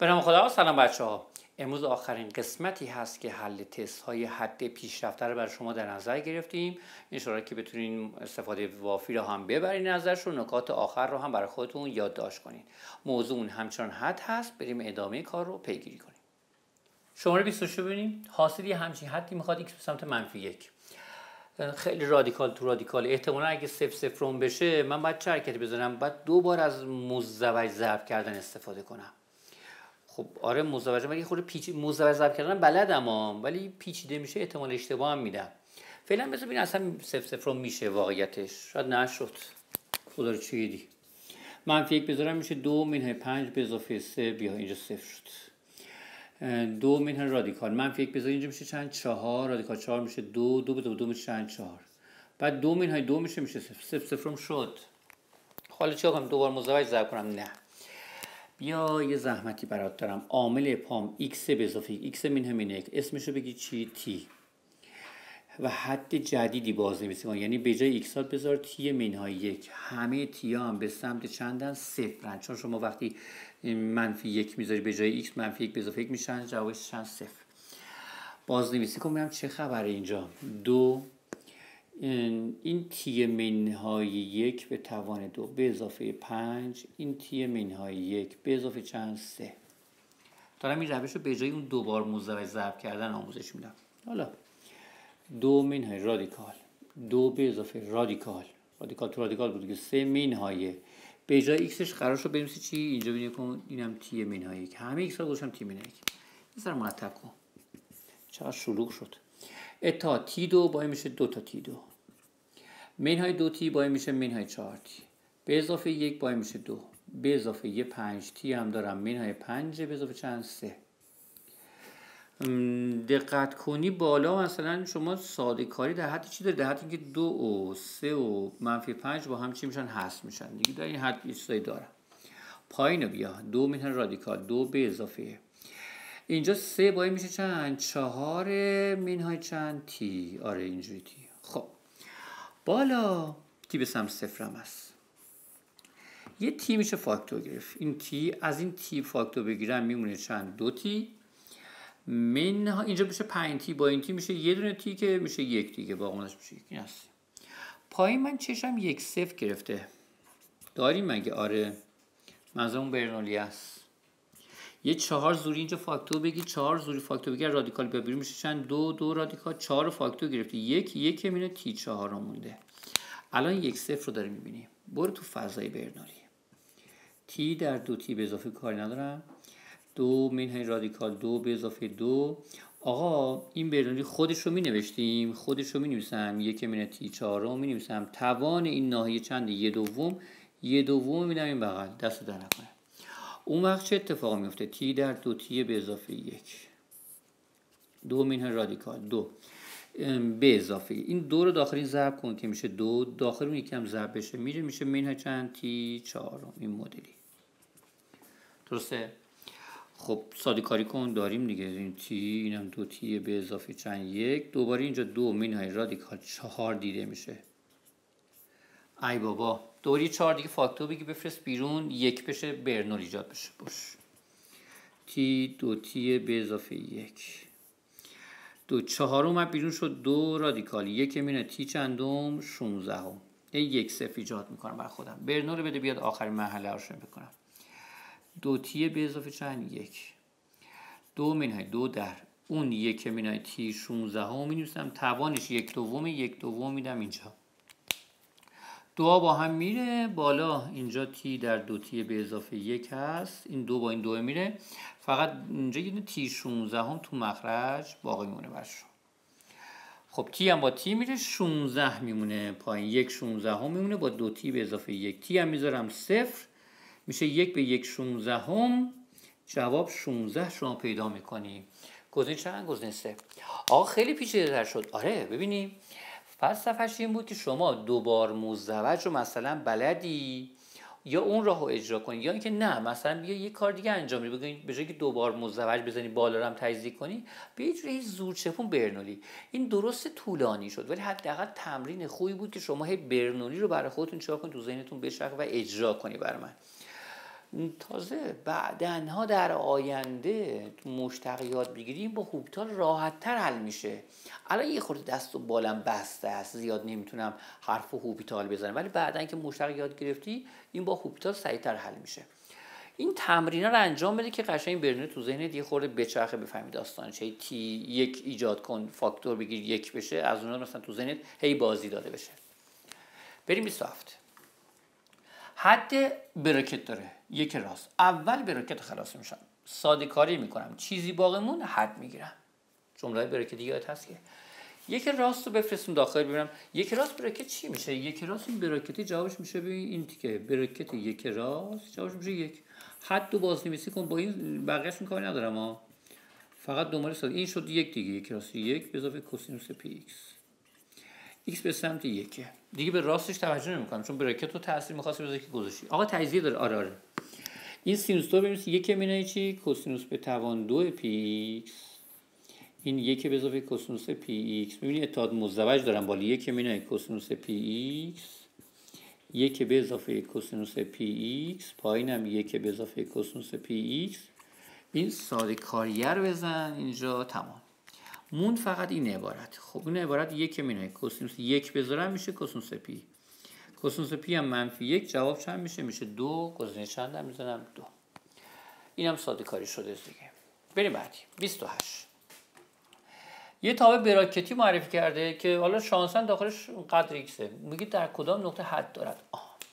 به نام خدا. سلام بچه ها. امروز آخرین قسمتی هست که حل تست های حد پیشرفته رو برای شما در نظر گرفتیم. انشاءالله که بتونین استفاده وافی رو هم ببرین ازش رو، نکات آخر رو هم برای خودتون یادداشت کنین. موضوع اون همچنان حد هست. بریم ادامه کار رو پیگیری کنیم. شماره 26 ببینیم. حاصل یه همچین حدی میخواد x به سمت -1. خیلی رادیکال تو رادیکال. احتمالا اگه 0 بشه من باید چه حرکتی بزنم؟ باید 2 بار از مزدوج ضرب کردن استفاده کنم. خب آره مزدوج، ولی خود مزدوج ضرب کردن بلدم ولی پیچیده میشه احتمال اشتباه هم میدم. فعلا بذار ببین اصلا 0 میشه واقعیتش. شاید نشد. خدا رو چه دیدی. -1 بذارم میشه 2 منهای 5 به اضافه 3. بیا اینجا 0 شد. 2 منهای رادیکال -1 بذار اینجا میشه چند؟ 4. رادیکال 4 میشه 2. 2 به 2 میشه چند؟ 4. بعد 2 منهای 2 میشه 0. 0 شد. حالا چیکار کنم؟ دوباره مزدوج ضرب کنم؟ نه. بیا یه زحمتی برات دارم. عامل پام x به اضافه x -1 اسمشو بگی چی؟ t. و حد جدیدی باز نمی‌کنم، یعنی به جای x بذار t -1. همه t ها هم به سمت چندن؟ 0. چون شما وقتی -1 میذاری به جای x -1 به اضافه 1 میشن، جوابش چند؟ 0. باز نویسی کنم ببینم چه خبره اینجا. 2 این تی منهای 1 به توان 2 به اضافه 5 این تی منهای 1 به اضافه چند؟ 3. دارم این روش رو به جای اون 2 بار مزدوج ضرب کردن آموزش میدم. حالا 2 منهای رادیکال 2 به اضافه رادیکال تو رادیکال بود که 3 منهای به جای ایکسش قرار شد بنویسی چی؟ اینجا ببین کن اینم تی منهای 1. همه ایکس ها گذاشتم تی منهای 1. بذار مرتب کن. چقدر شلوغ شد. اتا تی 2 باید میشه 2 تا تی 2. منهای 2 تی باید میشه منهای 4 تی. به اضافه 1 باید میشه 2. به اضافه یه 5 تی هم دارم منهای 5 به اضافه چند؟ 3. دقت کنی بالا مثلا شما ساده کاری در حد چی داری؟ در حد اینکه 2 و 3 و -5 با هم چی میشن؟ حذف میشن دیگه. در این حد یه چیزایی دارم. پایینو بیا. 2 منهای رادیکال 2 به اضافه اینجا 3 باید میشه چند؟ 4 منهای چند؟ تی. آره اینجوری تی. خب بالا تی به سمت 0 هم هست. یه تی میشه فاکتور گرفت. این تی از این تی فاکتور بگیرم میمونه چند؟ 2 تی. منها اینجا میشه 5 تی. با این تی میشه یه دونه تی که میشه 1 دیگه. باقیش میشه 1. این هست. پایین من چشم 1 0 گرفته. داریم مگه؟ آره. منظورم برنولی است. یه 4 زوری اینجا فاکتور بگی. 4 زوری فاکتور بگی رادیکال بیرون میشه چند؟ 2 رادیکال 4 فاکتور گرفتی. 1 میونه تی 4 مونده. الان 1 0 رو داری میبینی. برو تو فضای برنولی. تی در 2 تی به اضافه کاری ندارم. 2 منهای رادیکال 2 به اضافه 2. آقا این برنولی خودش رو می نوشتیم. خودش رو می نویسم. 1 منهای تی 4 رو می نویسم. توان این ناحیه چنده؟ 1/2. 1/2 میدم این بغل. دست در نکنه. اون وقت چه اتفاقی میفته؟ تی در 2 تی به اضافه 1. 2 منهای رادیکال 2 به اضافه این 2 رو داخل این ضرب کن که میشه 2. داخل اون یکم ضرب بشه میشه منهای چند؟ تی 4. این مدلی. درسته؟ خب ساده کاری کن. داریم دیگه. این تی اینم 2 تی به اضافه چند؟ 1. دوباره اینجا 2 منهای رادیکال 4 دیده میشه. ای بابا دوباره 4 دیگه فاکتور بگی بفرست بیرون. 1 بشه برنول ایجاد بشه. باش. تی 2 تی به اضافه 1. 2 4 اومد بیرون شد 2 رادیکال 1 منهای تی چندم؟ 16. این 1 0 ایجاد میکنم برای خودم. برنول بده بیاد آخرین مرحله رو شروع بکنم. 2 تی به اضافه چند؟ 1. 2 منهای 2 در اون 1 منهای تی 16 می نویسم. توانش 1/2. 1/2 میدم اینجا. 2 با هم میره بالا. اینجا تی در 2 تی به اضافه 1 هست. این 2 با این 2 میره. فقط اینجا یه تی 16 تو مخرج باقی میمونه برشون. خب تی هم با تی میره 16 میمونه پایین. 1 16 میمونه با 2 تی به اضافه 1. تی هم میذارم 0 میشه 1 به 1 16. جواب 16 شما پیدا میکنی. گزینه چند؟ گزینه 3. آقا خیلی پیچیده تر شد. آره ببینیم فلسفه‌اش این بود که شما 2 بار مزدوج رو مثلا بلدی یا اون راهو اجرا کنی یا اینکه نه مثلا بیا یه کار دیگه انجام بدی. بگین به جای که 2 بار مزدوج بزنی بالا رو هم تجزیه کنی به یه جوری زورچپون برنولی. این درست طولانی شد ولی حداقل تمرین خوبی بود که شما هی برنولی رو برای خودتون چیکار کنید تو ذهنتون بچرخه و اجرا کنی برای من. تازه بعدنها در آینده تو مشتق یاد بگیریم با هوپیتال راحت تر حل میشه. الان یه خورده دست و بالم بسته است، زیاد نمیتونم حرف هوپیتال بزنم، ولی بعدن که مشتق یاد گرفتی این با هوپیتال سریعتر حل میشه. این تمرینا رو انجام بده که قشنگ برنه تو ذهنت یه خورده بچرخه، بفهمی داستان چه. تی یک ایجاد کن، فاکتور بگیر یک بشه، از اونها مثلا تو ذهنت هی بازی داده بشه. بریم 27. حد براکت داره، یک راست. اول براکت خلاص میشم، ساده کاری میکنم، چیزی باقی مون حد میگیرم. جمله براکتی یادت هست که یک راست رو بفرستیم داخل، ببینم یک راست براکت چی میشه. یک راست این براکتی جوابش میشه ببین این تیکه براکت یک راست جوابش میشه یک. حد رو بازنویسی کن، با این بقیه‌اش کاری ندارم ها، فقط دنبال ساده. این شد یک دیگه، یک راست یک به اضافه کوسینوس پی ایکس. ایکس به سمت یکه دیگه، به راستش توجه نمی‌کنم چون براکت رو تاثیر می‌خواستی بذاری که گذاشتی. آقا تجزیه داره. آره این سینوس 2 ببینید یک مینای چی؟ کوسینوس به توان 2 پی ایکس. این یک به اضافه کوسینوس پی ایکس. ببینید اتحاد مزدوج دارم بالا، یک مینای کوسینوس پی ایکس، یک به اضافه کوسینوس پی ایکس، پایینم یک به اضافه کوسینوس پی ایکس. این ساده کاریه رو بزن اینجا، تمام. مون فقط این عبارت. خب این عبارت یک مینای کوسینوس یک بذارم میشه کوسینوس پی. کوسینوس پی هم منفی یک، جواب چند میشه؟ میشه دو. گزینه چند هم میزنم؟ دو. اینم ساده کاری شده دیگه. بریم بعدی. 28. یه تابع براکتی معرفی کرده که حالا شانسن داخلش قدر ایکسه. میگه در کدام نقطه حد دارد؟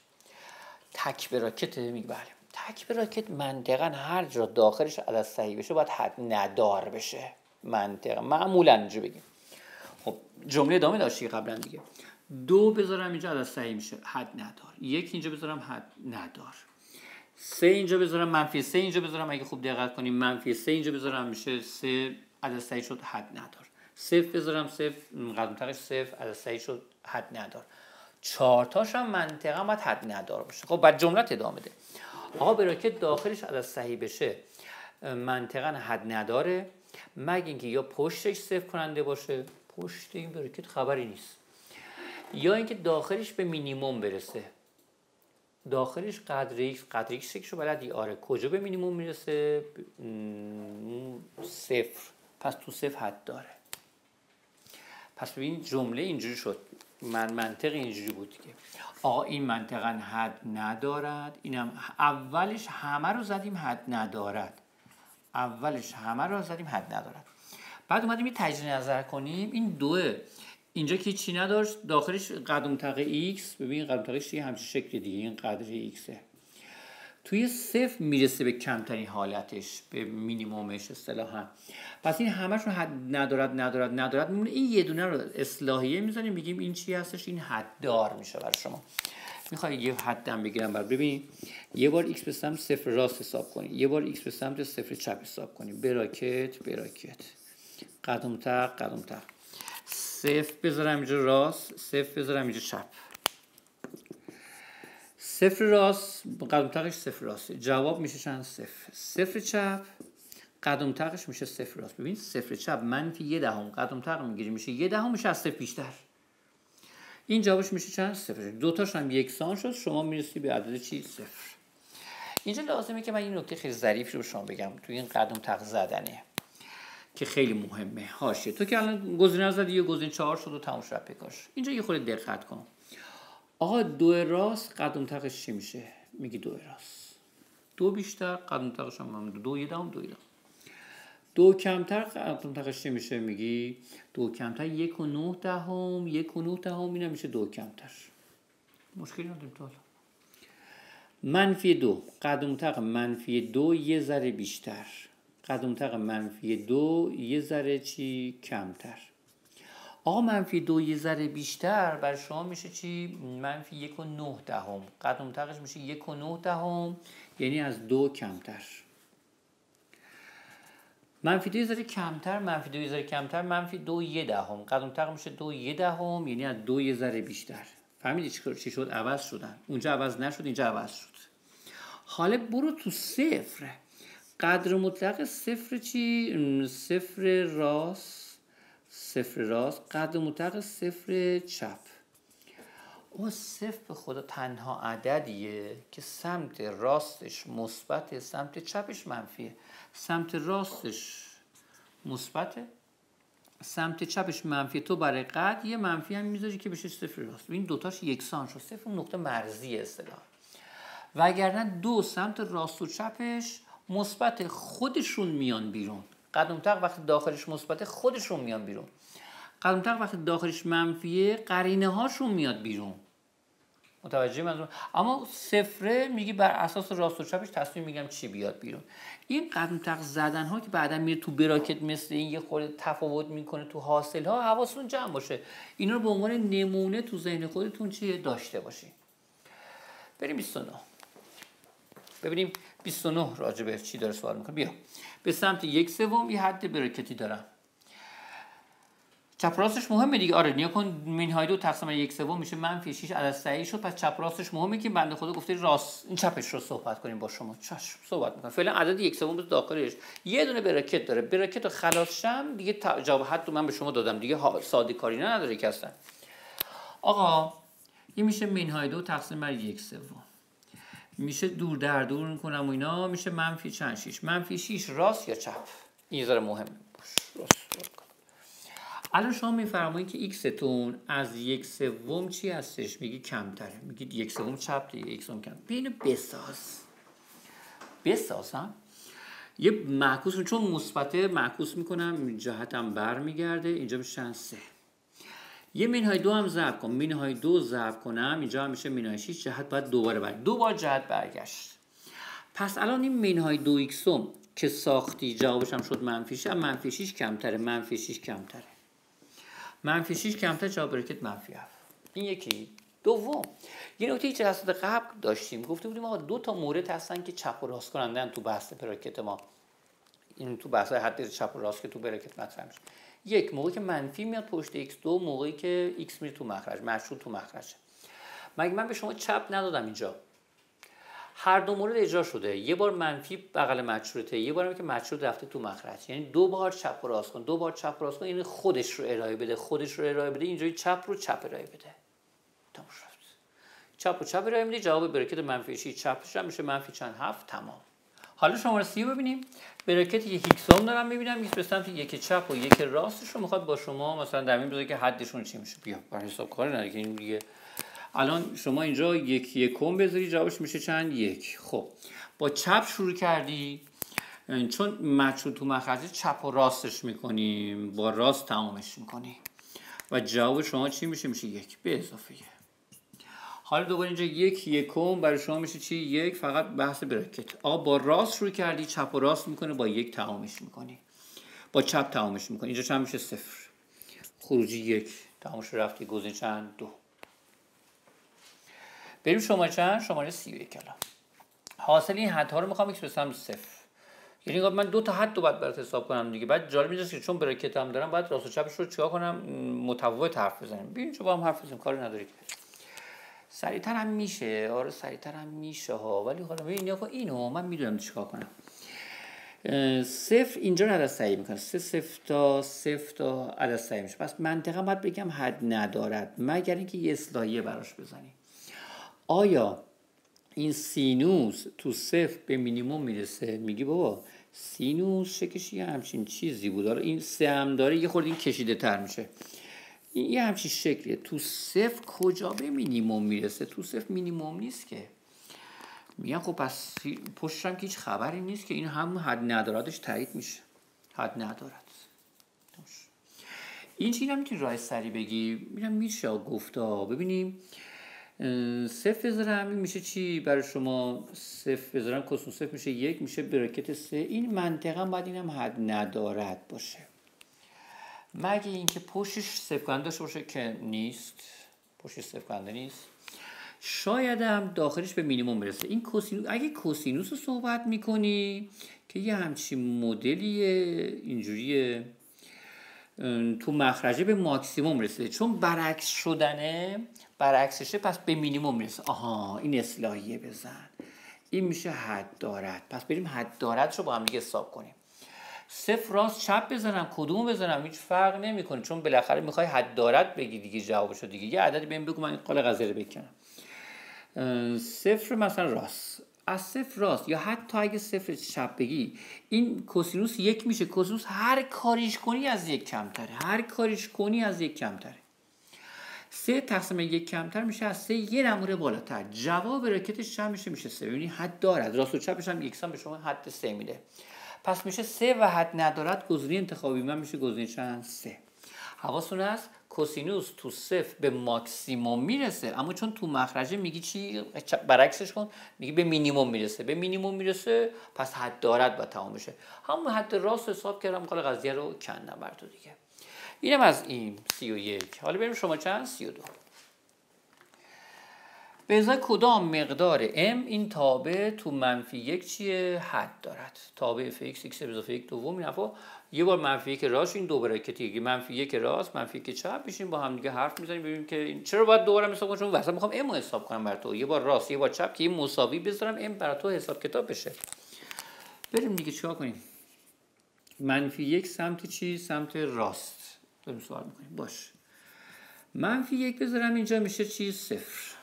تک براکته. میگه بله. تک براکت منطقا هر جا داخلش عدد صحیح بشه باید حد ندار بشه. منطقا معمولا اینجا بگیم. خب جمله ادامه داشتی قبلا دیگه. دو بذارم اینجا عدد صحیح میشه، حد ندار. یک اینجا بذارم حد ندار. سه اینجا بذارم، منفی سه اینجا بذارم، اگه خوب دقت کنیم منفی سه اینجا بذارم میشه سه، عدد صحیح شد، حد ندار. صفر بذارم، صفر قدم تقش صفر، عدد صحیح شد، حد ندار. چهار تاش هم منطقه باید حد ندار باشه. خب بعد جمله ادامه ده. آقا براکت داخلش عدد صحیح بشه منطقا حد نداره مگه اینکه یا پشتش صفر کننده باشه، پشت این براکت خبری نیست، یا اینکه داخلش به مینیمم برسه. داخلش قدر ایکس، قدر ایکس رو بلدی؟ آره. کجا به مینیمم میرسه؟ صفر. پس تو صفر حد داره. پس ببین جمله اینجوری شد، منطق اینجوری بود که آقا این منطقا حد ندارد. اینم اولش همه رو زدیم حد ندارد، اولش همه رو زدیم حد ندارد. بعد اومدیم این تجزیه نظر کنیم. این دوه اینجا که چی نداشت، داخلش قدم تق ایکس. ببین قدم تقش یه همچین شکل دیگه، این قدر ایکسه. توی صفر میرسه به کمترین حالتش، به مینیمومش اصطلاحاً. پس این همش رو حد ندارد میمونه. این یه دونه رو اصلاحیه میذاریم، میگیم این چی هستش؟ این حد دار میشه برای شما. میخوای یه حدم بگیرم بعد ببین یه بار ایکس به سمت صفر راست حساب کنی، یه بار ایکس به سمت صفر چپ حساب کنی. براکت قدم تق صفر بذارم اینجا راست، صفر بذارم اینجا چپ. صفر راست قدم تقش صفر راست، جواب میشه چند؟ صفر. صفر چپ قدم تقش میشه صفر راست. ببین صفر چپ منفی یه دهم، قدم تق میگیری میشه یه دهم، میشه از صفر بیشتر. این جوابش میشه چند؟ صفر. دو تاش هم یکسان شد، شما میرسی به عدد چی؟ صفر. اینجا لازمه که من این نکته خیلی ظریفی رو شما بگم توی این قدم تق زدنه که خیلی مهمه. حاشیه تو که الان گزینه زدی یه گزینه 4 شد و تموم شد پیکاش. اینجا یه خورده دقت کن. آقا دو راست قدم تقش چی میشه؟ میگی دو راست. دو بیشتر قدم تقش هم دو یه دهم، دو یه دهم. دو کمتر قدم تقش چی میشه؟ میگی دو کمتر 1 و 9 دهم، 1 و 9 دهم. اینم میشه دو کمتر. مشکلی نداریم تو. منفی دو قدم تق منفی دو یه ذره بیشتر، قدم تق منفی دو یه ذره چی؟ کمتر. آقا منفی دو یه ذره بیشتر بر شما میشه چی؟ منفی 1 و 9 دهم. قدم تقش میشه 1 و 9 دهم، یعنی از دو کمتر. منفی دو یه ذره کمتر، منفی دو یه ذره کمتر، منفی دو یه دهم. قدم تق میشه دو یه دهم، یعنی از دو یه ذره بیشتر. فهمیدی چی شد؟ عوض شدن. اونجا عوض نشد، اینجا عوض شد. حالا برو تو صفر. قدر مطلق صفر چی؟ صفر راست، قدر مطلق صفر چپ. او صفر به خدا تنها عددیه که سمت راستش مثبته، سمت چپش منفیه. سمت راستش مثبته، سمت چپش منفی. تو برای قد یه منفی هم میذاری که بشه صفر راست. این دوتاش یکسان شد. صفر نقطه مرزی اصطلاح. وگرنه دو سمت راست و چپش مثبت، خودشون میان بیرون. قد و متق وقتی داخلش مثبته خودشون میان بیرون. قد و متق وقتی داخلش منفیه قرینه هاشون میاد بیرون. متوجه منظورم؟ اما صفره میگی بر اساس راست و چپش تصمیم میگم چی بیاد بیرون. این قد و متق زدن ها که بعدا میره تو براکت مثل این یه خورده تفاوت میکنه تو حاصل ها، حواستون جمع باشه. اینا رو به عنوان نمونه تو ذهن خودتون چیه داشته باشین. بریم 29. ببینیم 29 راجع به چی داره سوال میکنه. بیا به سمت 1/3 یه حد براکتی دارم. چپ راستش مهمه دیگه. آره نیا کن منهای 2 تقسیم بر 1/3 میشه -6 عدد صحیح شد. پس چپ راستش مهمه که بنده خدا گفته راست این چپش رو صحبت کنیم با شما. چشم صحبت میکنم. فعلا عدد 1/3 بود داخلش یه دونه براکت داره. براکت رو خلاص شم دیگه جواب حد رو من به شما دادم دیگه. ساده کاری نداره که اصلا. آقا این میشه منهای 2 تقسیم بر 1/3 میشه دور در دور میکنم و اینا میشه -6. -6 راست یا چپ؟ این ذره مهمه. راست. الان شما میفرمایید که ایکس تون از 1/3 چی هستش؟ میگی کمتره. میگید 1/3 چپ دیگه 1/3 کم. اینو بساز ها. یه معکوس چون مثبته معکوس میکنم جهتم برمیگرده اینجا میشن 3. یه منهای 2 هم ضرب کن. منهای 2 ضرب کنم اینجا هم میشه -6. جهت باید دوباره دو بار جهت برگشت. پس الان این منهای 2x که ساختی جوابش هم شد -6. -6 کمتره. -6 کمتره. -6 کمتر جواب براکت -7. این یکی. دوم یه نکته جلسات قبل داشتیم گفته بودیم آقا 2 تا مورد هستن که چپ و راست کنندن تو بحث براکت ما. این تو بحث حد چپ و راست که تو براکت مطرح میشه. یک موقعی که منفی میاد پشت x، دو موقعی که x میره تو مخرج، مشروط تو مخرجه. مگه من به شما چپ ندادم اینجا؟ هر دو مورد اجرا شده. یه بار منفی بغل مشروطه، یه بارم که مشروط رفته تو مخرج. یعنی 2 بار چپ و راست کن، 2 بار چپ و راست کن. یعنی خودش رو ارائه بده، اینجوری چپ رو چپ ارائه بده. تمام شد. چپ و چپ ارائه میده، جواب براکت -6 چپش هم میشه -7. تمام. حالا شماره 30 رو ببینیم. براکت یک ایکسوم دارم میبینم یک به سمت یک چپ و یک راستش رو میخواد با شما مثلا در این بذاره که حدشون چی میشه. بیا بر حساب کار نداره که این دیگه. الان شما اینجا یکم بذاری جوابش میشه چند؟ 1. خب با چپ شروع کردی چون مشروط تو مخرج چپ و راستش میکنیم با راست تمامش میکنی و جواب شما چی میشه؟ میشه 1 به اضافه 1. حالا دوباره اینجا یکم برای شما میشه چی؟ 1. فقط بحث براکت. با راست شروع کردی چپ و راست میکنه با 1 تمامش میکنی، با چپ تمامش میکنی. اینجا چند میشه؟ 0. خروجی 1 تمامش رفتی. گزینه چند؟ 2. بریم شماره چند؟ شماره 31. الان حاصل این حدها رو میخوام x به سمت 0. یعنی من 2 تا حد رو باید برات حساب کنم دیگه. بعد جالب میشه که چون براکت هم دارم باید راست و چپش رو چیکار کنم؟ متفاوت حرف بزنیم. ببین چه با هم حرف بزنیم کاری نداره که. سریعتر هم میشه. آره سریعتر هم میشه ها. ولی حالا ببین اینو من میدونم چیکار کنم. 0 اینجا رو عدد صحیح میکنه. 0 تا عدد صحیح میشه. پس منطقا باید بگم حد ندارد مگر اینکه یه اصلاحیه براش بزنی. آیا این سینوس تو 0 به مینیمم میرسه؟ میگی بابا سینوس شکلش یه همچین چیزی بود. حالا این 3 هم داره یه خورده این کشیده تر میشه. این یه همچین شکلیه. تو 0 کجا به مینیمم میرسه؟ تو 0 مینیمم نیست که. میگن خب پس پشتش هم که هیچ خبری نیست که این هم حد ندارادش تایید میشه. حد ندارد. این چیزی هم میتونی راه سری بگی. میرم میشه گفتا. ببینیم 0 بذارم این میشه چی برای شما؟ 0 بذارم کسون 0 میشه 1 میشه براکت 3. این منطقا باید اینم حد ندارد باشه مگه اینکه پشتش صفر کننده داشته باشه که نیست. پشتش صفر کننده نیست. شاید هم داخلش به مینیمم برسه. این کوسینوس، اگه کوسینوس رو صحبت میکنی که یه همچین مدلیه اینجوریه تو مخرجه به ماکسیموم رسیده چون برعکس شدنه برعکسشه پس به مینیمم میرسه. این اصلاحیه بزن. این میشه حد دارد. پس بریم حد دارد رو با هم دیگه حساب کنیم. صفر راست چپ بزنم کدوم بزنم هیچ فرق نمیکنه، چون بالاخره میخوای حد دارد بگی دیگه، جوابشو دیگه یه عددی بهم بگو من این قال قضیه رو بکنم. صفر مثلا راست، از صفر راست یا حتی اگه صفر چپ بگی این کوسینوس یک میشه. کوسینوس هر کاریش کنی از یک کمتره، هر کاریش کنی از یک کمتره. 3 تقسیم یک کمتر میشه از 3 یه نمره بالاتر. جواب راکتش چند میشه؟ میشه 3. ببینید حد دارد، راست و چپش هم یکسان به شما حد 3 میده. پس میشه 3 و حد ندارد گزینه انتخابی من میشه گزینه چند؟ 3. حواستون هست کوسینوس تو صفر به ماکسیموم میرسه، اما چون تو مخرجه میگی چی؟ برعکسش کن، میگی به مینیموم میرسه. به مینیموم میرسه پس حد دارد با تمام بشه. همون حد راست حساب کردم، قال قضیه رو کندم بر تو دیگه. اینم از این 31. حالا بریم شما چند؟ 32. به ازای کدام مقدار m این تابع تو منفی 1 چیه؟ حد دارد. تابع f(x) x به اضافه 1 دوم این حرفا. یه بار منفی 1 راست این دو براکتی که منفی 1 راست منفی 1 چپ میشیم، با هم دیگه حرف میزنیم ببینیم که این چرا باید دوباره حساب کنم، چون واسه میخوام m رو حساب کنم بر تو. یه بار راست یه بار چپ که این مساوی بذارم m برای تو حساب کتاب بشه. بریم دیگه چیکار کنیم؟ منفی 1 سمت چی؟ سمت راست. داریم سوال میکنیم. باش. منفی 1 بذارم اینجا میشه چی؟ 0.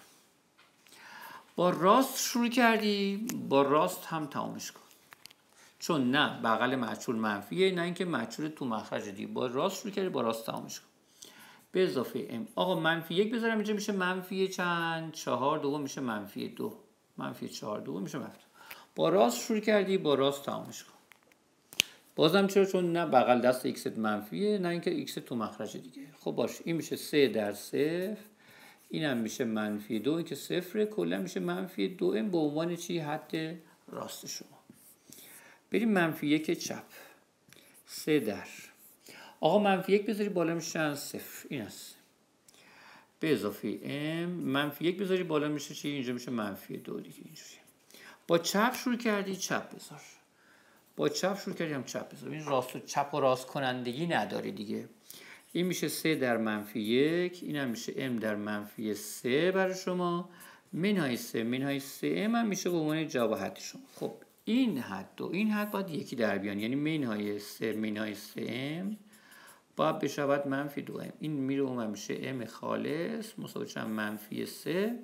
با راست شروع کردی، با راست هم تمامش کن، چون نه بغل مجهول منفیه نه اینکه مجهول تو مخرج دی. با راست شروع کردی با راست تمامش کن. به اضافه m. آقا منفی 1 بذارم اینجا میشه منفی چند؟ 4 دوم میشه منفی 2. منفی 4 دوم میشه منفی 2. با راست شروع کردی با راست تمامش کن. بازم چرا؟ چون نه بغل دست x منفیه نه اینکه x تو مخرج دیگه. خب باشه این میشه 3 در 0. اینم میشه منفی 2 که صفره، کلا میشه منفی 2m به عنوان چی؟ حد راست شما. بریم منفی 1 چپ. 3 در آقا منفی 1 بذاری بالا میشه 0. این است. به اضافه m منفی 1 بذاری بالا میشه چی؟ اینجا میشه منفی 2 دیگه. اینجوری با چپ شروع کردی چپ بذار، با چپ شروع کردی هم چپ بذار. این راست و چپ و راست کنندگی نداری دیگه. این میشه 3 در منفی 1. این هم میشه m در منفی 3 برای شما. منهای 3 منهای 3 m هم میشه به عنوان جواب حد شما. خب این حد و این حد باید یکی در بیان، یعنی منهای 3 منهای 3 m باید بشود منفی 2m. این میره اون میشه m خالص مساوی چند؟ منفی 3.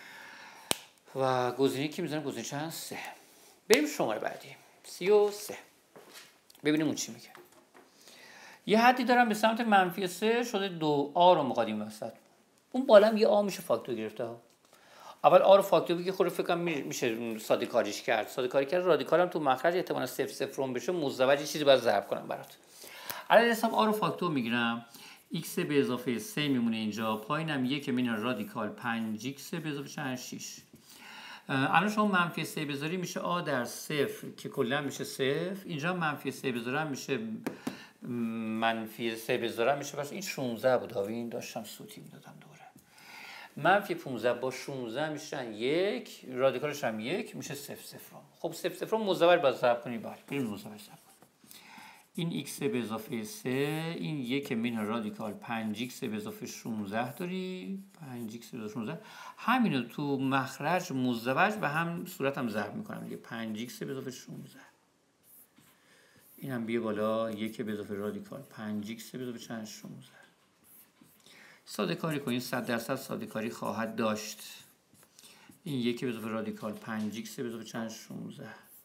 و گزینه که میزنم گزینه چند؟ 3. بریم شماره بعدی 33. ببینیم اون چی میگه. یه حدی دارم به سمت منفی 3 شده 2 آ رو می‌خوادیم وسط. اون بالا هم یه آ میشه فاکتور گرفته ها. اول آ رو فاکتور بگی خود فکر کنم میشه ساده کاریش کرد. ساده کاری کرد رادیکال هم تو مخرج احتمالاً 0 0 بشه مزدوج چیزی باید ضرب کنم برات. الان حساب آ رو فاکتور میگیرم. x به اضافه 3 میمونه اینجا. پایینم 1 میونه رادیکال 5x به اضافه چند؟ 6. الان شما منفی 3 بذاری میشه آ در 0 که کلا میشه 0. اینجا منفی 3 بذارم میشه منفی 3 بذارم میشه پس این 16 بود. این داشتم سوتی میدادم دوره. منفی 15 با 16 میشن 1. رادیکالش هم 1 میشه 0 0. خب 0 0 مزدوج باید ضرب کنی. بله بریم مزدوج ضرب کنیم. این x به اضافه 3 این 1 مین رادیکال 5x به اضافه 16 داری. 5x به اضافه 16 همینو تو مخرج مزدوج به هم صورت هم ضرب میکنم دیگه. 5x به اضافه 16 این هم بیه بالا 1 به اضافه رادیکال 5x به اضافه چند؟ 16. ساده کاری کنید 100% ساده کاری خواهد داشت. این 1 به اضافه رادیکال 5x به اضافه چند؟ 16.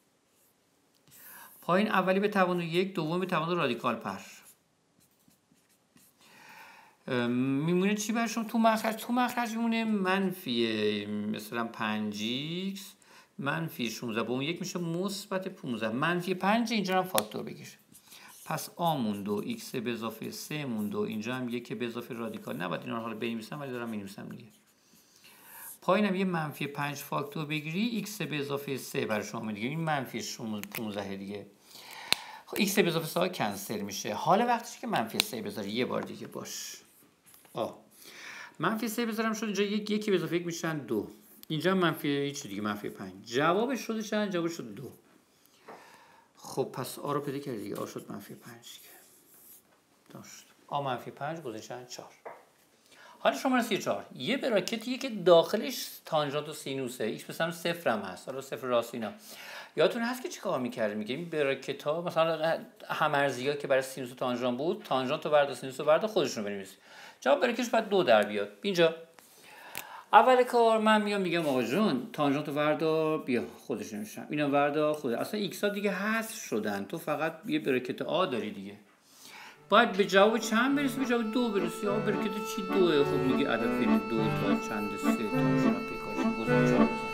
پایین اولی به توان 1 دومی به توان رادیکال پر میمونه چی برای شما تو مخرج؟ تو مخرج میمونه منفی مثلا 5x منفی 16 با اون 1 میشه مثبت 15. منفی 5 اینجا هم فاکتور بگیر. پس آ موند و x به اضافه 3 موند و اینجا هم 1 به اضافه رادیکال. نباید اینا رو حالا بنویسم ولی دارم می‌نویسم دیگه. پایینم یه منفی 5 فاکتور بگیری x به اضافه 3 برای شما دیگه. این منفی 15 دیگه. خب x به اضافه 3 کنسل میشه. حالا وقتی که منفی 3 بذاری یه بار دیگه باش. منفی 3 بذارم شد اینجا 1 به اضافه 1 میشن 2. اینجا منفی هیچ دیگه منفی 5. جوابش شده چند؟ جوابش شد 2. خب پس آ رو پیدا کردی دیگه. آ شد منفی 5 داشت. آ منفی 5 گذاشتن 4. حالا شماره 34 یه براکتیه که داخلش تانژانت و سینوسه. ایکس به سمت 0 هم هست. حالا 0 راست اینا. یادتون هست که چیکار می‌کردیم؟ میگه این براکت‌ها مثلا هم‌ارزی‌ها که برای سینوس و تانژان بود، تانژانت رو وردا سینوس رو وردا خودشون رو بنویس. جواب براکتش بعد 2 در بیاد. اینجا اول کار من میگم آقا جون تانژانت رو وردا بیا خودش نمیشم. اینا وردا خود. اصلا ایکس ها دیگه حذف شدن. تو فقط یه براکت آ داری دیگه. باید به جواب چند برسی؟ به جواب 2 برسی. آقا براکت چی 2؟ خب میگه عدد بین 2 تا چند 3 تا شما پیکارشون گذاشت.